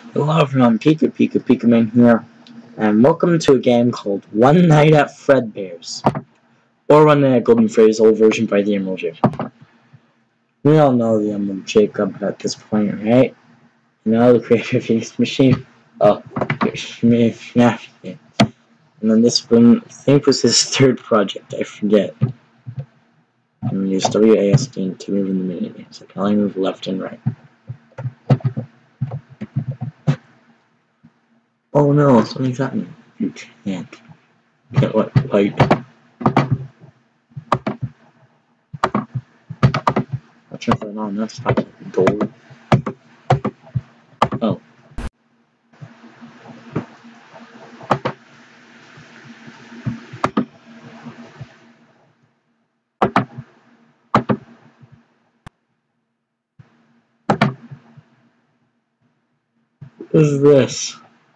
Hello everyone, Pika Man here, and welcome to a game called One Night at Fredbear's, or One Night at Golden Freddy's, old version by the Emerald Jacob. We all know the Emerald Jacob at this point, right? You know the creator of this machine. Oh, yeah. And then this one, I think, was his third project. I forget. I'm gonna use WASD to move in the mini games. I can only move left and right. Oh no, something's happening. You can't. Can't what? Light. I'll turn that on. That's not gold. Oh. What is this?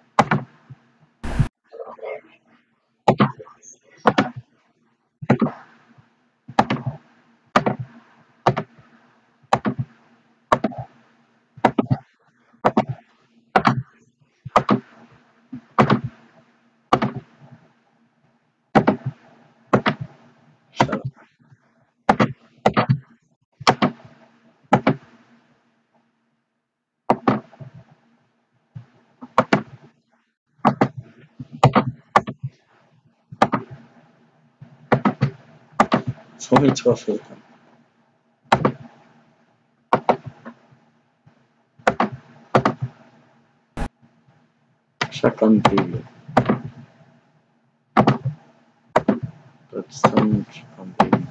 Shut up. It's only 12 of them. Shotgun baby. That's some shotgun baby.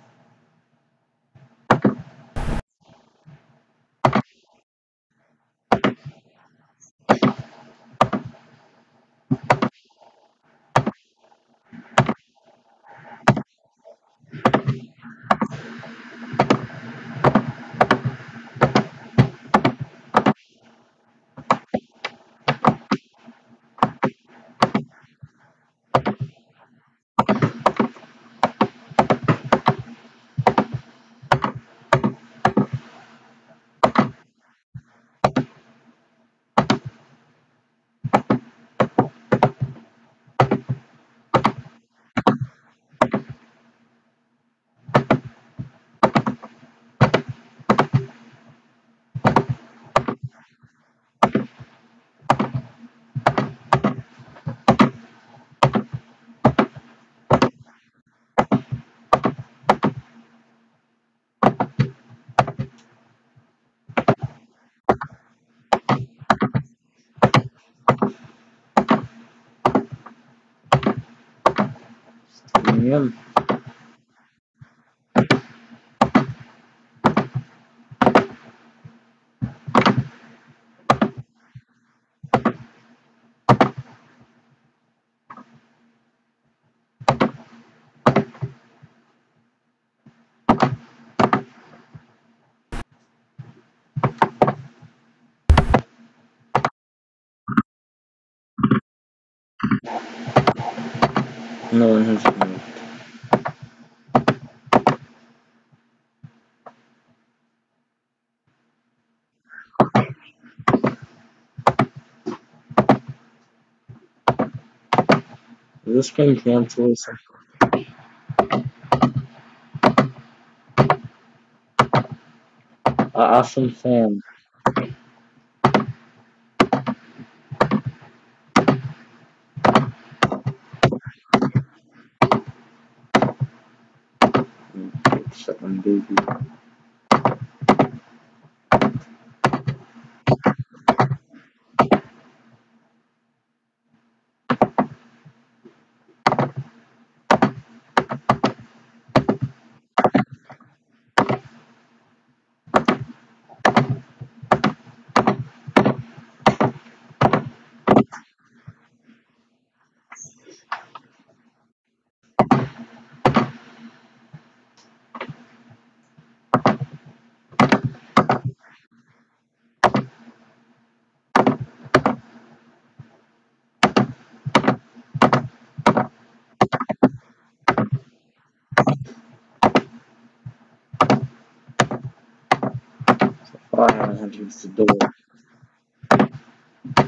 Yum. No one has moved. Is this game cancelled? Awesome fan. Shotgun baby. Oh, I haven't had to use the door.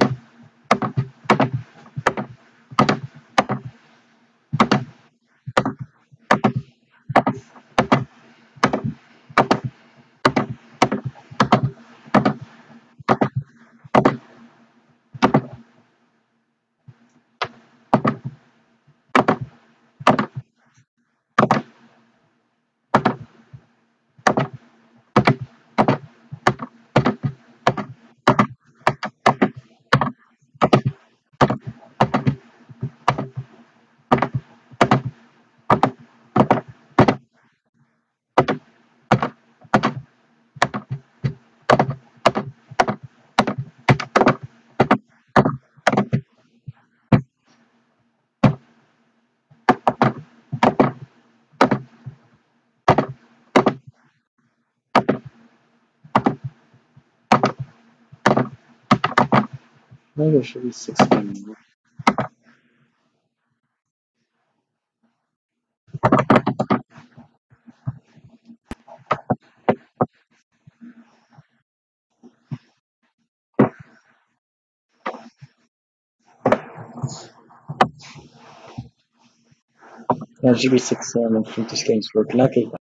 Maybe there should be 16 more. There should be 16. I don't think this game's working. Okay,